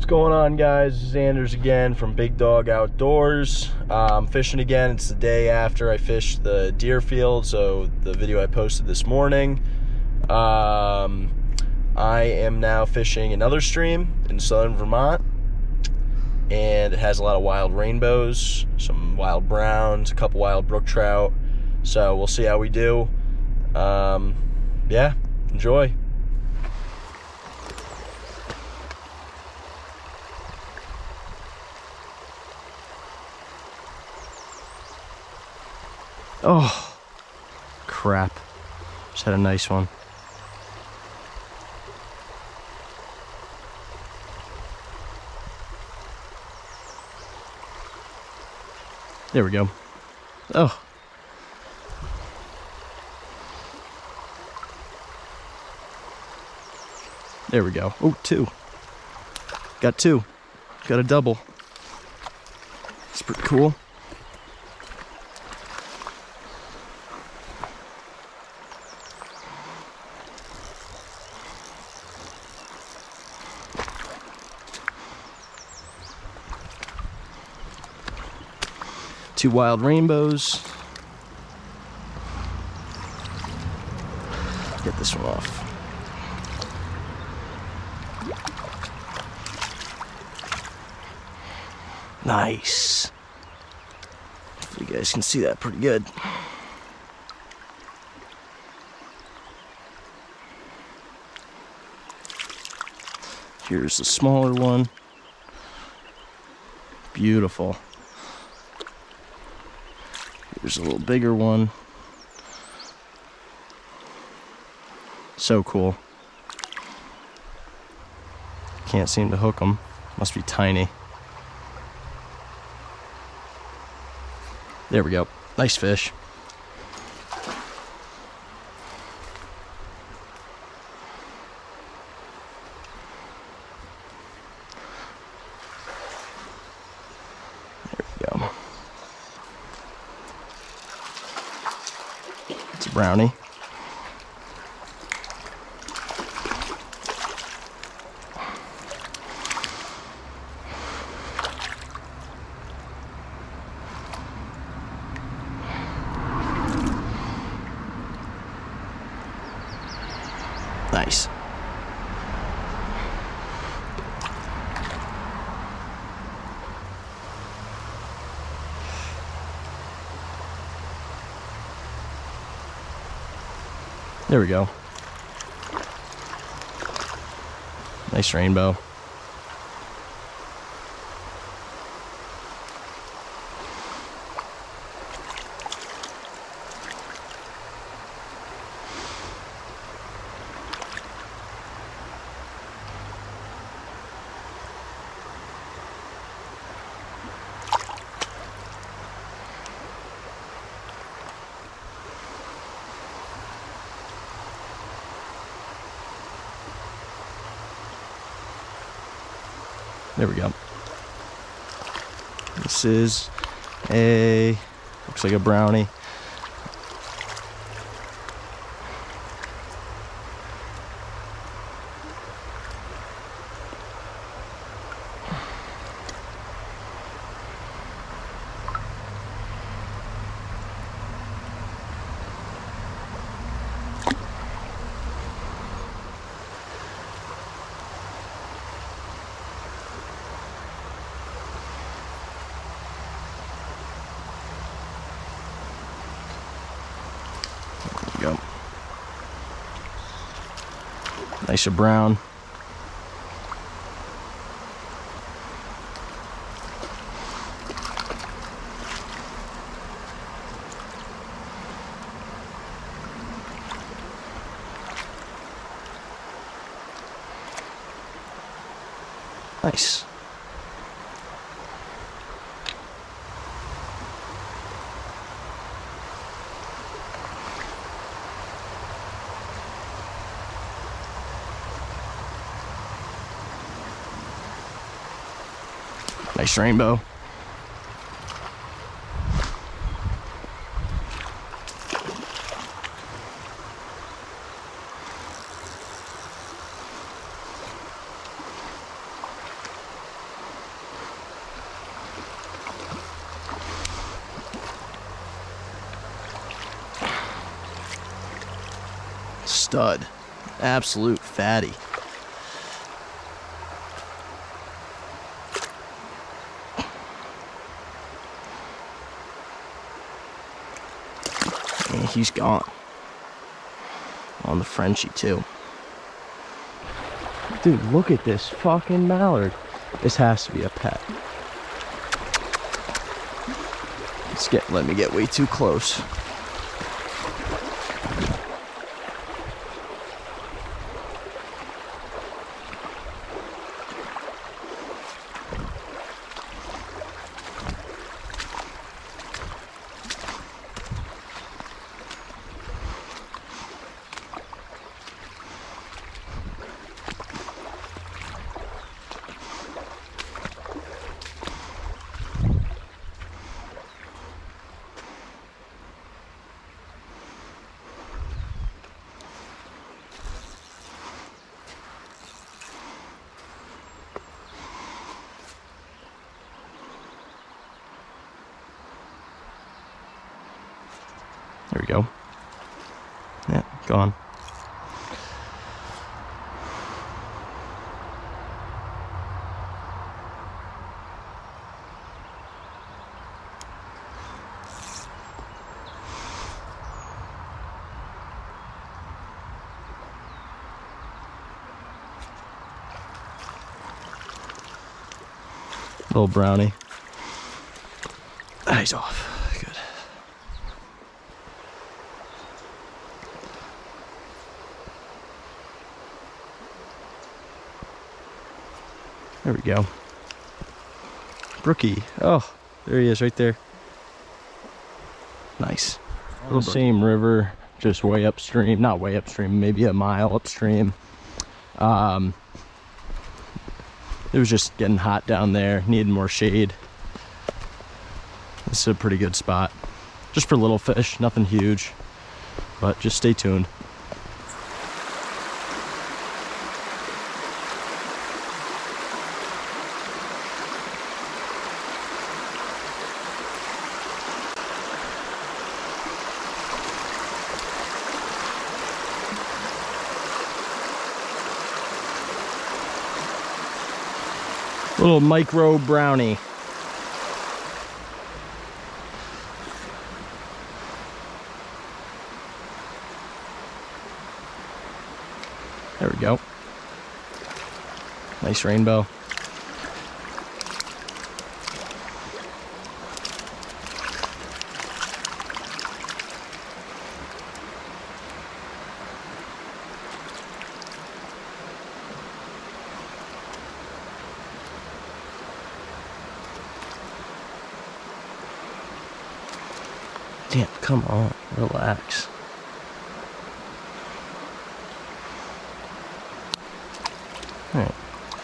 What's going on, guys? This is Anders again from Big Dog Outdoors. I'm fishing again. It's the day after I fished the deer field, so the video I posted this morning. I am now fishing another stream in southern Vermont, and it has a lot of wild rainbows, some wild browns, a couple wild brook trout. So we'll see how we do. Yeah, enjoy. Oh, crap. Just had a nice one. There we go. Oh. There we go. Oh, two. Got two. Got a double. It's pretty cool. Two wild rainbows. Get this one off. Nice. You guys can see that pretty good. Here's the smaller one. Beautiful. Here's a little bigger one. So cool. Can't seem to hook them. Must be tiny. There we go. Nice fish. There we go. It's a brownie. Nice. There we go. Nice rainbow. There we go. This is looks like a brownie. Go. Nice brown. Nice. Nice rainbow. stud. Absolute fatty. And he's gone. On the Frenchie too. Dude, look at this fucking mallard. This has to be a pet. Let me get way too close. There we go. Yeah, gone. Little brownie. Ah, he's off. Good. There we go. Brookie. Oh, there he is right there. Nice. The same river, just way upstream. Not way upstream, maybe a mile upstream. It was just getting hot down there, needed more shade. This is a pretty good spot. Just for little fish, nothing huge, but just stay tuned. Little micro brownie. There we go. Nice rainbow. Damn, come on, relax. All right.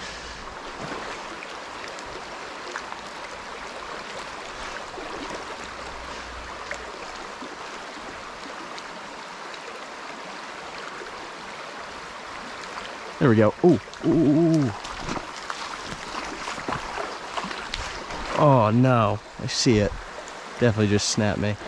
There we go. Ooh, ooh. Oh no, I see it. Definitely just snapped me.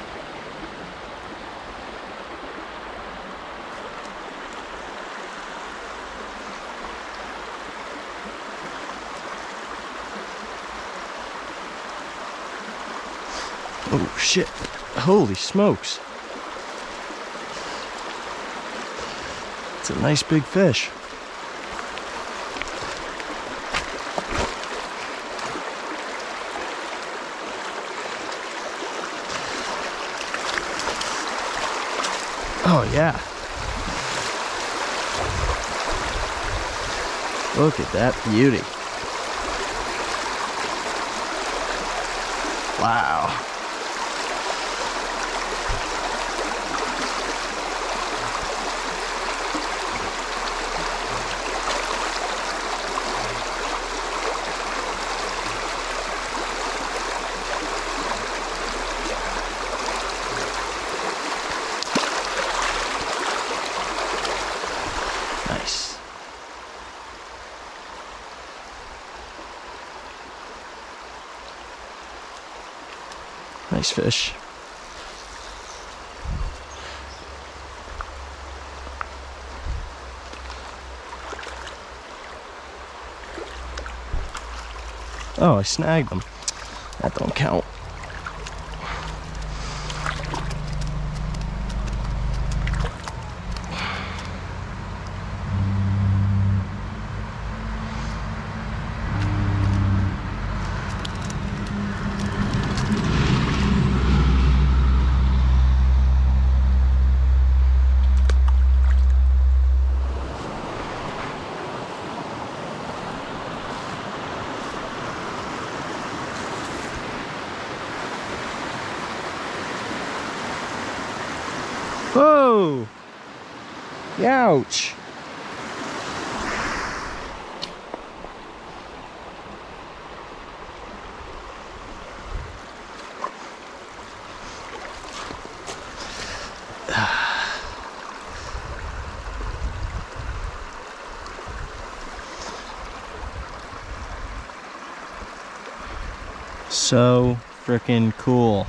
Oh shit, holy smokes. It's a nice big fish. Oh yeah. Look at that beauty. Wow. Nice. Nice fish. Oh, I snagged them. That don't count. Whoa! Ouch! So freaking cool.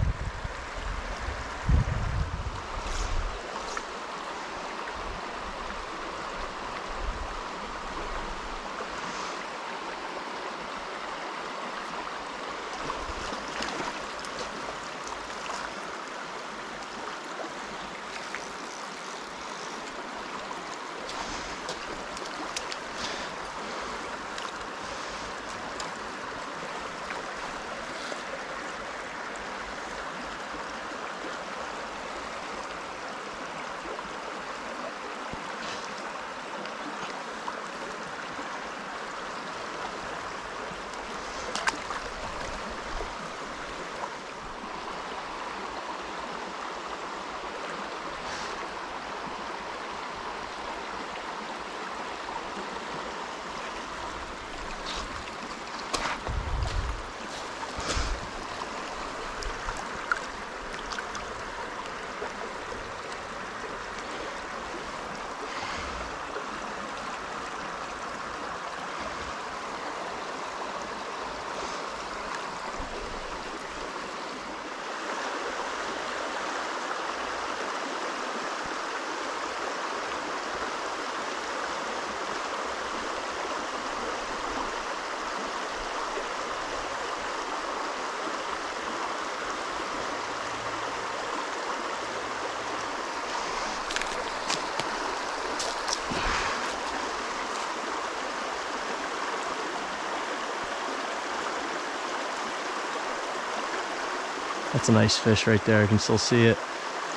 That's a nice fish right there. I can still see it.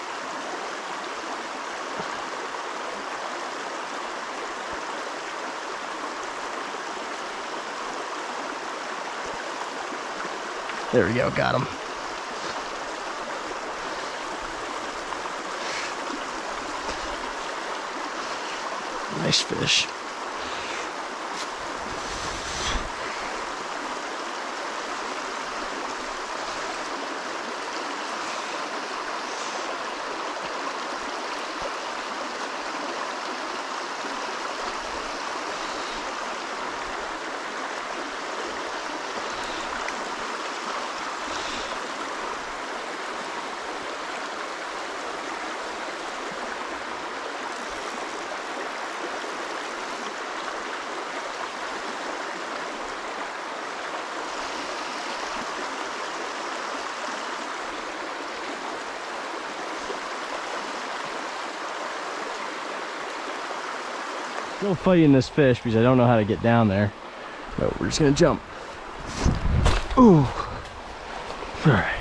There we go, got him. Nice fish. Still fighting this fish because I don't know how to get down there. But we're just gonna jump. Ooh. All right.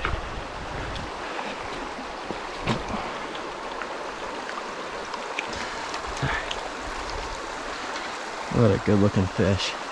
What a good looking fish.